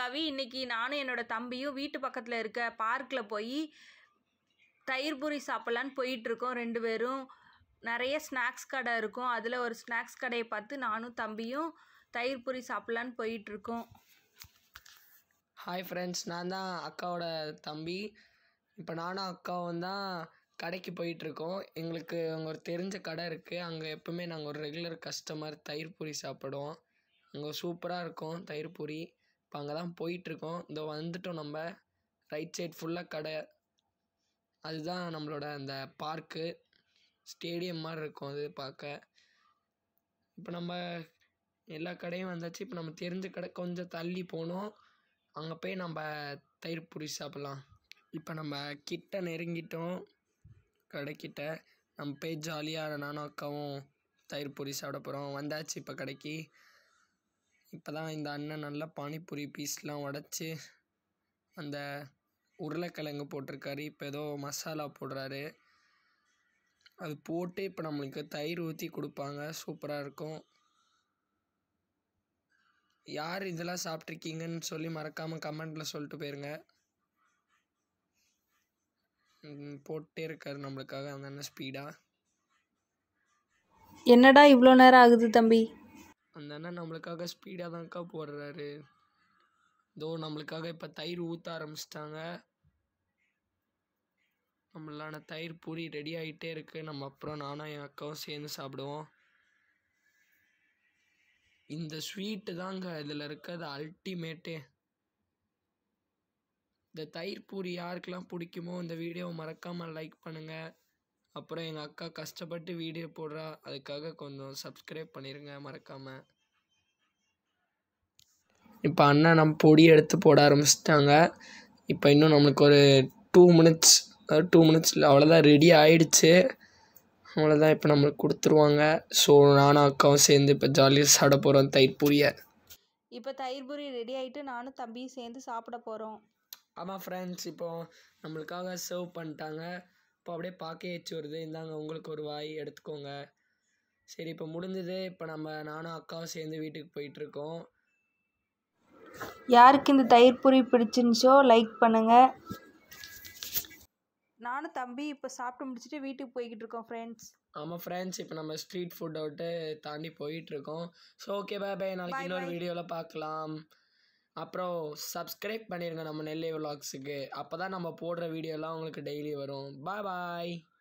பவி இன்னைக்கு நானும் என்னோட தம்பியும் வீட்டு பக்கத்தில் இருக்க பார்க்கில் போய் தயிர் பூரி சாப்பிட்லான்னு போயிட்டுருக்கோம் 2 பேரும். நிறைய ஸ்நாக்ஸ் கடை இருக்கும். அதில் ஒரு ஸ்நாக்ஸ் கடையை பார்த்து நானும் தம்பியும் தயிர் பூரி சாப்பிட்லான்னு போயிட்டுருக்கோம். ஹாய் ஃப்ரெண்ட்ஸ், நான் தான் அக்காவோட தம்பி. இப்போ நானும் அக்காவும் தான் கடைக்கு போயிட்டுருக்கோம். எங்களுக்கு அங்கே ஒரு தெரிஞ்ச கடை இருக்குது. அங்கே எப்போவுமே நாங்கள் ஒரு ரெகுலர் கஸ்டமர். தயிர் பூரி சாப்பிடுவோம். அங்கே சூப்பராக இருக்கும் தயிர் பூரி. இப்போ அங்கே தான் போயிட்டுருக்கோம். இதோ வந்துட்டோம். நம்ம ரைட் சைட் ஃபுல்லாக கடை. அதுதான் நம்மளோட அந்த பார்க்கு, ஸ்டேடியம் மாதிரி இருக்கும் அது பார்க்க. இப்போ நம்ம எல்லா கடையும் வந்தாச்சு. இப்போ நம்ம தெரிஞ்ச கடை கொஞ்சம் தள்ளி போனோம். அங்கே போய் நம்ம தயிர் பூரி சாப்பிட்லாம். இப்போ நம்ம கிட்ட நெருங்கிட்டோம். கடைக்கிட்ட நம்ம போய் ஜாலியாக நானும் அக்காவும் தயிர் பூரி சாப்பிட போகிறோம். வந்தாச்சு இப்போ கடைக்கு. இப்போ தான் இந்த அண்ணன் நல்லா பானிபூரி பீஸ்லாம் உடச்சி அந்த உருளைக்கிழங்கு போட்டிருக்காரு. இப்போ ஏதோ மசாலா போடுறாரு. அது போட்டு இப்போ நம்மளுக்கு தயிர் ஊற்றி கொடுப்பாங்க. சூப்பராக இருக்கும். யார் இதெல்லாம் சாப்பிட்ருக்கீங்கன்னு சொல்லி மறக்காமல் கமெண்டில் சொல்லிட்டு போயிருங்க. போட்டே இருக்காரு நம்மளுக்காக அந்த அண்ணன் ஸ்பீடாக. என்னடா இவ்வளோ நேரம் ஆகுது தம்பி? அந்த அண்ணன் நம்மளுக்காக ஸ்பீடாக தான்க்கா போடுறாரு. இதோ நம்மளுக்காக இப்போ தயிர் ஊற்ற ஆரம்பிச்சிட்டாங்க. நம்மளான தயிர் பூரி ரெடி ஆகிட்டே இருக்குது. நம்ம அப்புறம் நானும் என் அக்காவும் சேர்ந்து சாப்பிடுவோம். இந்த ஸ்வீட்டு தாங்க இதில் இருக்கிறது அல்டிமேட்டே. இந்த தயிர் பூரி யாருக்கெல்லாம் பிடிக்குமோ இந்த வீடியோவை மறக்காமல் லைக் பண்ணுங்கள். அப்புறம் எங்கள் அக்கா கஷ்டப்பட்டு வீடியோ போடுறா, அதுக்காக கொஞ்சம் சப்ஸ்கிரைப் பண்ணிடுங்க மறக்காமல். இப்போ அண்ணா நம்ம பொடி எடுத்து போட ஆரம்பிச்சிட்டாங்க. இப்போ இன்னும் நம்மளுக்கு ஒரு 2 மினிட்ஸ், 2 மினிட்ஸில் அவ்வளோதான், ரெடி ஆகிடுச்சு. அவ்வளோதான், இப்போ நம்மளுக்கு கொடுத்துருவாங்க. ஸோ நானும் அக்காவும் சேர்ந்து இப்போ ஜாலியாக சாப்பிட போகிறோம் தயிர் பூரியை. இப்போ தயிர் பூரி ரெடி ஆகிட்டு நானும் தம்பியும் சேர்ந்து சாப்பிட போகிறோம். ஆமாம் ஃப்ரெண்ட்ஸ், இப்போது நம்மளுக்காக சர்வ் பண்ணிட்டாங்க. இப்போ அப்படியே பார்க்க ஏச்சு வருது. இந்தாங்க உங்களுக்கு ஒரு வாய் எடுத்துக்கோங்க. சரி, இப்போ முடிஞ்சது. இப்போ நானும் அக்காவும் சேர்ந்து வீட்டுக்கு போயிட்டுருக்கோம். யாருக்கு இந்த தயிர் பூரி பிடிச்சிருந்துச்சோ லைக் பண்ணுங்கள். நானும் தம்பி இப்போ சாப்பிட்டு முடிச்சுட்டு வீட்டுக்கு போய்கிட்டு இருக்கோம் ஃப்ரெண்ட்ஸ். ஆமாம் ஃப்ரெண்ட்ஸ், இப்போ நம்ம ஸ்ட்ரீட் ஃபுட் அவுட்டு தாண்டி போயிட்டுருக்கோம். So okay, bye. நாளைக்கு இன்னொரு வீடியோவில் பார்க்கலாம். அப்புறம் சப்ஸ்கிரைப் பண்ணிடுங்க நம்ம நெல்லை விலாக்ஸுக்கு. அப்போ தான் நம்ம போடுற வீடியோலாம் உங்களுக்கு டெய்லி வரும். பாய்.